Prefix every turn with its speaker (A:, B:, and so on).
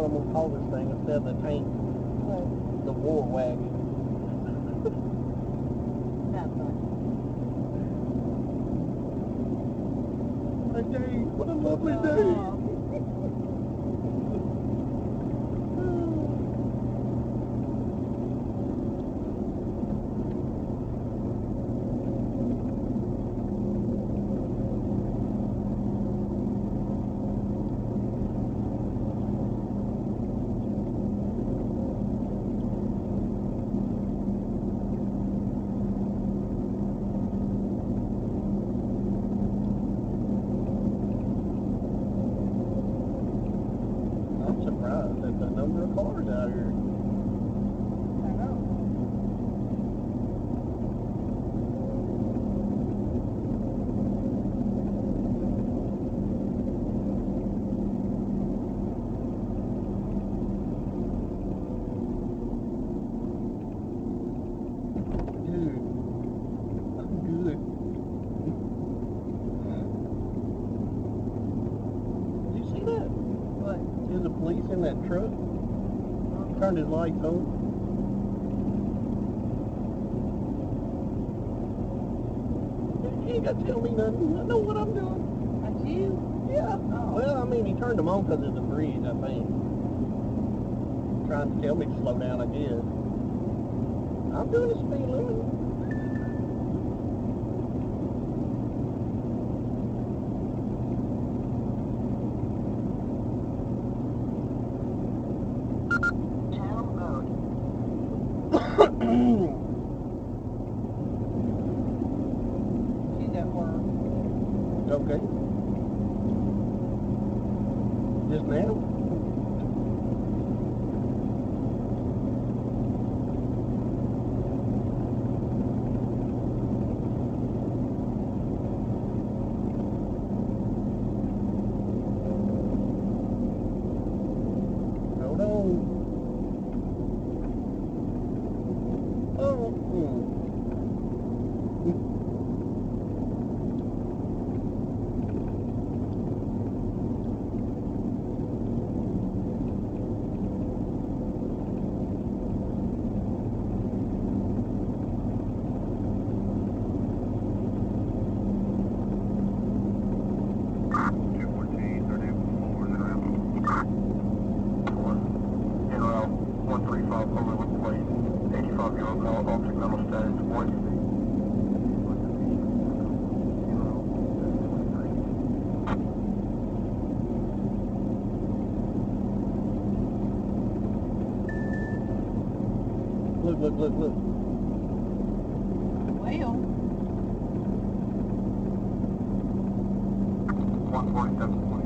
A: what I'm gonna call this thing instead of the tank.
B: What?
A: The war wagon.
B: Not funny.
A: Hey Dave, what a lovely day. I'm surprised at the number of cars out here.
B: I know.
A: Dude, I'm good. Did you see that?
B: What?
A: There's a police in that truck. Turned his lights on. You ain't got to tell me nothing. I know what I'm doing.
B: That's you?
A: Yeah.
B: Oh.
A: Well, I mean, he turned them on because of the bridge, I think. Trying to tell me to slow down, I guess. I'm doing the speed limit.
B: Channel mode. She's at work.
A: Okay. Just now? Hold on. Oh. Look, look, look, look.
B: Well.
C: 147.